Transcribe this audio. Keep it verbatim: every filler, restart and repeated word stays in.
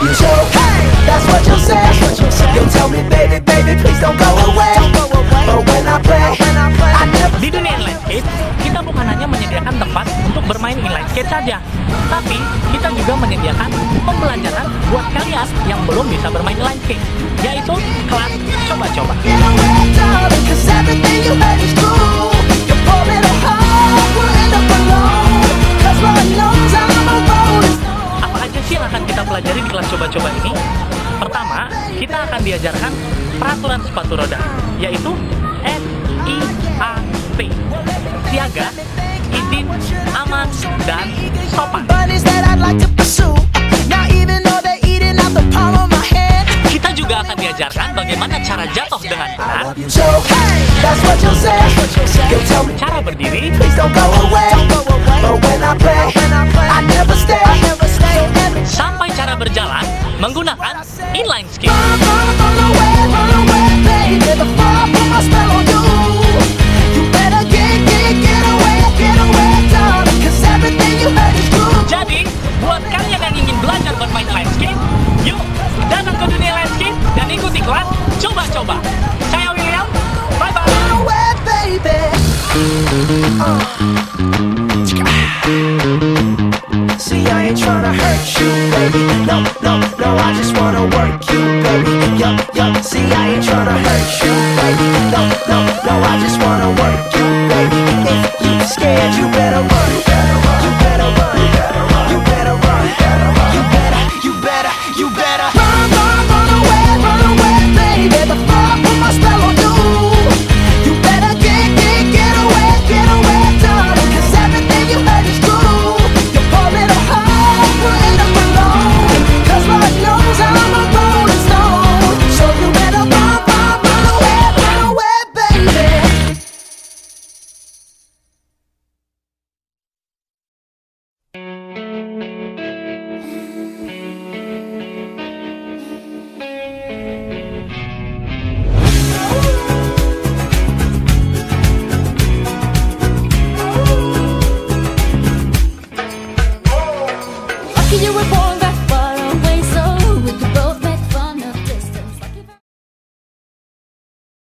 you so. Hey, that's what you say. You tell me, baby, baby, please don't go away. But when I play, I never. Di dunia inline skate, kita bukan hanya menyediakan tempat untuk bermain inline skate saja, tapi kita juga menyediakan pembelajaran buat kalian yang belum bisa bermain inline skate, yaitu kelas coba-coba. Cause everything you heard is true. You pull it apart, we'll end up alone. Cause Lord knows I'm a bonus. Apa aja sih yang akan kita pelajari di kelas coba-coba ini? Pertama, kita akan diajarkan peraturan sepatu roda, yaitu S I A T, siaga, izin, aman, dan sopan. Bunnies that I'd like to pursue. Now even though they're eating out the palm of my hand. Kita juga akan diajarkan bagaimana cara jatuh dengan benar, So hey, that's what you say. You tell me, cara berdiri, please don't go away. But when I play, I never stay. sampai cara berjalan menggunakan inline skate. Run, run, run away, run away, baby. Before I put my spell on you, you better get, get, get away, get away, darling. Cause everything you heard is true. Jadi, buat kalian yang ingin belajar bermain inline skate, yuk datang ke dunia inline skate dan ikuti kelas coba-coba. Saya William, bye-bye. Run away, baby. Uh.